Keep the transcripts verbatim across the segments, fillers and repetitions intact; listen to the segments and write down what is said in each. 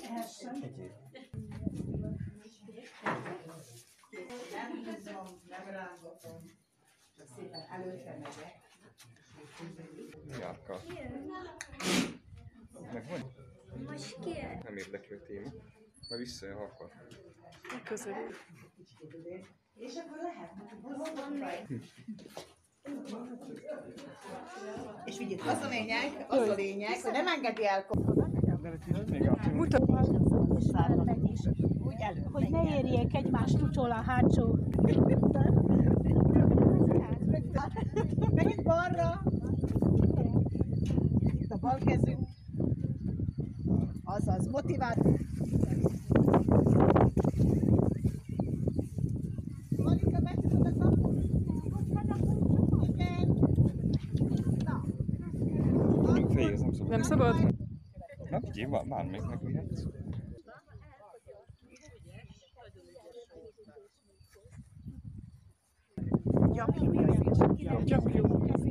Egyéb. Nem húzom, nem rángatom. Csak szépen előtte megyek. Járka. Megvan? Most ki? Nem érdekli a téma. Majd visszajön, ha akar. Köszönöm. És akkor lehet. És vigyük, az a lényeg, az a lényeg, hogy nem engedi el. Mutat. Hogy ne érjék egymást utol a hátsó. Megint balra. Itt a bal kezünk. Azaz, motivált. Marika, meg tudod a kaput? Igen. Na. Fejéhez nem szabad. Nem szabad? Na vigyél, bármelyik megvihetsz. Gyapjú, mi az érsek? Gyapjú.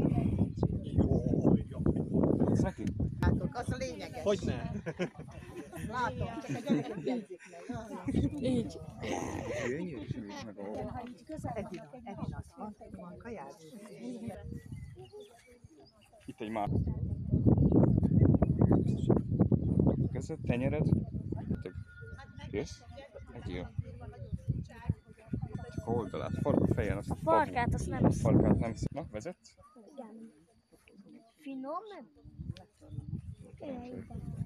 Ez neki? Látok, az a lényeges. Hogyne? Látom, csak a gyerekek jegyzik meg. Így. Gyönyörű, és úgy meg a... Edina, Edina, van, van kajád? Itt egy már. Között tenyered. Jössz? Egyél. Csak a oldalát. Farka fejen, azt A farkát azt nem szed. Farkát nem szed. Na, vezetsz? Igen. Finom? Igen.